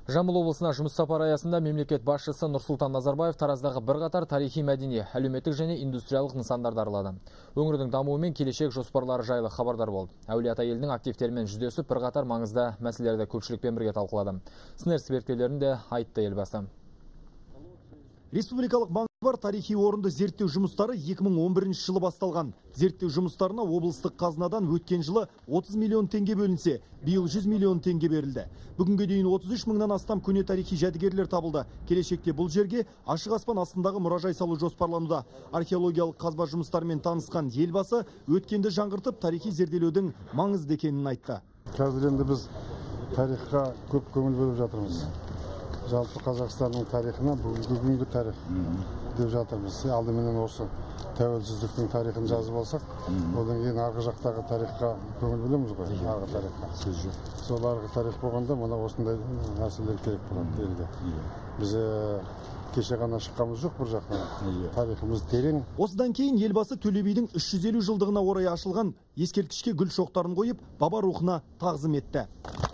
Жамбыл облысына жұмыс сапары аясында мемлекет басшысы Нұрсұлтан Назарбаев Тараздағы бірқатар тарихи мәдени, әлеуметтік және индустриялық нысандарды аралады. Өңірдің дамуы мен келешек жоспарлары жайлы хабардар болды. Әулие-ата елінің активтерімен жүздесіп, бірқатар маңызды мәселелерді көпшілікпен бірге талқылады. Сын эксперттерін де айтты елбасы. Республикалық маңызы бар тарихи орынды зерттеу жұмыстары 2011 жылы басталған. Зерттеу жұмыстарына облыстық қазынадан өткен жылы 30 миллион теңге бөлінсе, биыл 100 миллион теңге берілді. Бүгінге дейін 33 мыңнан астам көне тарихи жәдігерлер табылды. Келешекте бұл жерге ашық аспан астындағы мұражай салу жоспарлануда. Археологиялық қазба жұмыстарымен танысқан елбасы өткенді жаңғыртып, тарихи зерделеудің маңызды екенін айтты. Қазір енді біз тарихқа көп көңіл бөліп жатырмыз. Жалпы Қазақстанның тарихына бүгінгі тарих деп жатырмыз. Алдымен осы тәуелсіздіктің тарихын жазып алсақ, одан кейін арғы жақтағы тарихқа көңіл бөлеміз ғой, арғы тарихқа. Сол арғы тарих болғанда мына осындай мәселелер керек болады елге. Біз кеше ғана шыққанымыз жоқ бір жақтан. Тарихымыз терең. Осыдан кейін елбасы Төле бидің 350 жылдығына орай ашылған ескерткішке гүл шоқтарын қойып, баба рухына тағзым етті.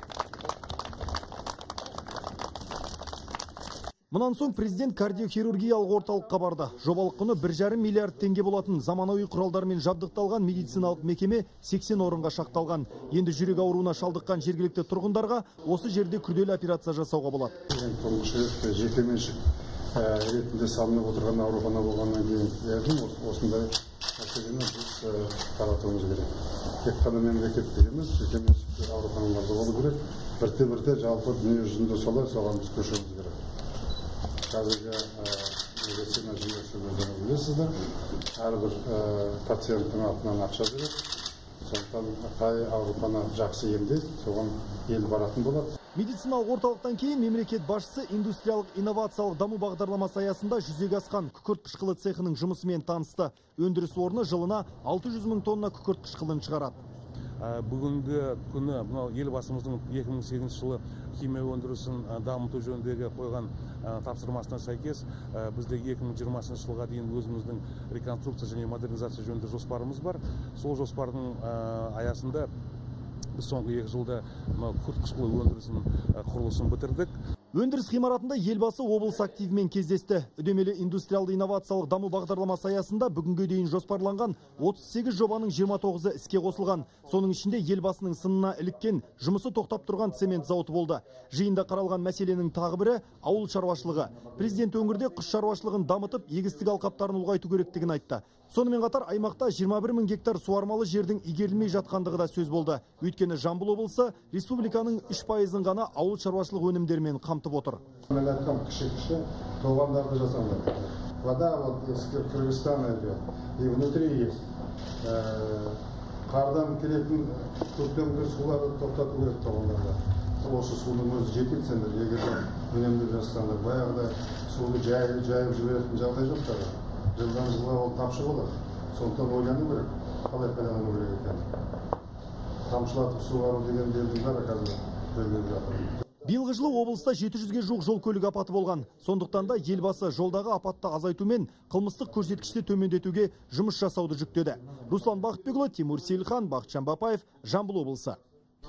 Мұнан соң президент кардиохирургиялық орталыққа барды. Жобалық құны 1,5 миллиард теңге болатын заманауи құралдармен жабдықталған медициналық мекеме 80 орынға шақталған. Енді жүрек ауруына шалдыққан жергілікті тұрғындарға осы жерде күрделі операция жасауға болады. Тұңғыш рет жекеменшік ретінде салынып отырған аурухана болғаннан кейін осындай мәселені біз таратуымыз керек. Тек қана мемлекеттік емес, жекеменшік ауруханаларда болу керек. Бірте-бірте жалпы дүние жүзінде солай соған біз көшуіміз керек. Қазіргі медицина жүйесі өздеріңіз білесіздер, әрбір пациенттің атынан ақша береді. Сондықтан қай аурухана жақсы емдейді, соған ел баратын болады. Медициналық орталықтан кейін мемлекет басшысы индустриялық инновациялық даму бағдарламасы аясында жүзеге асқан күкірт қышқылы цехының жұмысымен танысты. Өндіріс орны жылына 600 мың тонна күкірт қышқылын шығарады. Бүгінгі күні елбасымыздың 2008 жылы химия өндірісін дамыту жөніндегі қойған тапсырмасына сәйкес бізде 2020 жылға дейін өзіміздің реконструкция және модернизация жөнінде жоспарымыз бар. Сол жоспардың аясында біз соңғы 2 жылда күкірт қышқылы өндірісінің құрылысын бітірдік. Өндіріс ғимаратында елбасы облыс активімен кездесті. Үдемелі индустриалды инновациялық даму бағдарламасы аясында бүгінге дейін жоспарланған 38 жобаның 29-ы іске қосылған. Соның ішінде елбасының сынына іліккен жұмысы тоқтап тұрған цемент зауыты болды. Жиында қаралған мәселенің тағы бірі ауыл шаруашылығы. Президент өңірде құс шаруашылығын дамытып, егістік алқаптарын ұлғайту керектігін айтты. Сонымен қатар аймақта 21 мың гектар суармалы жердің игерілмей жатқандығы да сөз болды. Өйткені Жамбыл облысы республиканың 3%-ын ғана ауыл шаруашылық өнімдерімен қамтып отыр. Мен айтқам кіші-кіші тоғандарды жасаңдар. Вода вот из Кыргызстана идет, и внутри есть. Қардан келетін көктемгі суларды тоқтату керек тоғандарда. Осы судың өзі жетеді сендер, егер үнемді жасаңдар. Баяғыда суды жайып жіберетін жағдай жоқ. Жылдан жылға ол тапшы болады. Сондықтан ойлану керек, қалай пайдалану керек екен. Тамшылатып суару дегендердің бәрі қазір бөлініп жатыр. Биылғы жылы облыста 700-ге жуық жол көлік апаты болған. Сондықтан да елбасы жолдағы апатты азайту мен қылмыстық көрсеткішті төмендетуге жұмыс жасауды жүктеді. Руслан Бақытбекұлы, Тимур Сейілхан, Бақытжан Бапаев, Жамбыл облысы.